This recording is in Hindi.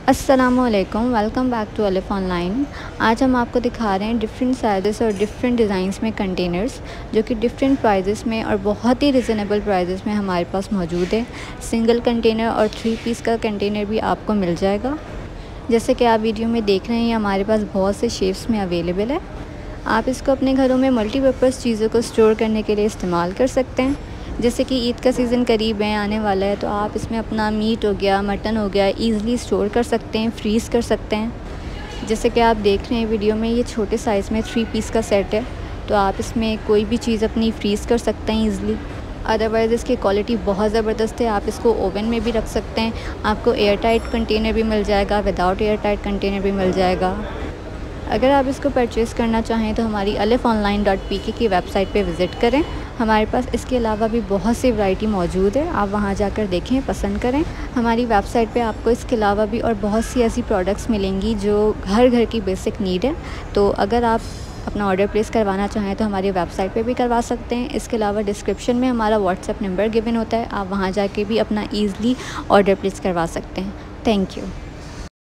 अस्सलामुअलैकुम, welcome back to Alif online. आज हम आपको दिखा रहे हैं डिफरेंट साइज़ेस और डिफरेंट डिज़ाइंस में कंटेनर्स, जो कि डिफरेंट प्राइजेस में और बहुत ही रिजनेबल प्राइजेस में हमारे पास मौजूद है। सिंगल कंटेनर और 3 पीस का कंटेनर भी आपको मिल जाएगा। जैसे कि आप वीडियो में देख रहे हैं, हमारे पास बहुत से शेप्स में अवेलेबल है। आप इसको अपने घरों में मल्टीपर्पज़ चीज़ों को स्टोर करने के लिए इस्तेमाल कर सकते हैं। जैसे कि ईद का सीज़न करीब है, आने वाला है, तो आप इसमें अपना मीट हो गया, मटन हो गया, ईज़िली स्टोर कर सकते हैं, फ्रीज़ कर सकते हैं। जैसे कि आप देख रहे हैं वीडियो में, ये छोटे साइज़ में 3 पीस का सेट है, तो आप इसमें कोई भी चीज़ अपनी फ्रीज़ कर सकते हैं ईज़िली। अदरवाइज़ इसकी क्वालिटी बहुत ज़बरदस्त है। आप इसको ओवन में भी रख सकते हैं। आपको एयर टाइट कंटेनर भी मिल जाएगा, विदाउट एयर टाइट कंटेनर भी मिल जाएगा। अगर आप इसको परचेज़ करना चाहें तो हमारी aliffonline.pk की वेबसाइट पे विज़िट करें। हमारे पास इसके अलावा भी बहुत सी वैरायटी मौजूद है, आप वहां जाकर देखें, पसंद करें। हमारी वेबसाइट पे आपको इसके अलावा भी और बहुत सी ऐसी प्रोडक्ट्स मिलेंगी जो हर घर की बेसिक नीड है। तो अगर आप अपना ऑर्डर प्लेस करवाना चाहें तो हमारी वेबसाइट पे भी करवा सकते हैं। इसके अलावा डिस्क्रिप्शन में हमारा व्हाट्सएप नंबर गिवन होता है, आप वहाँ जाके भी अपना ईज़िली ऑर्डर प्लेस करवा सकते हैं। Thank you.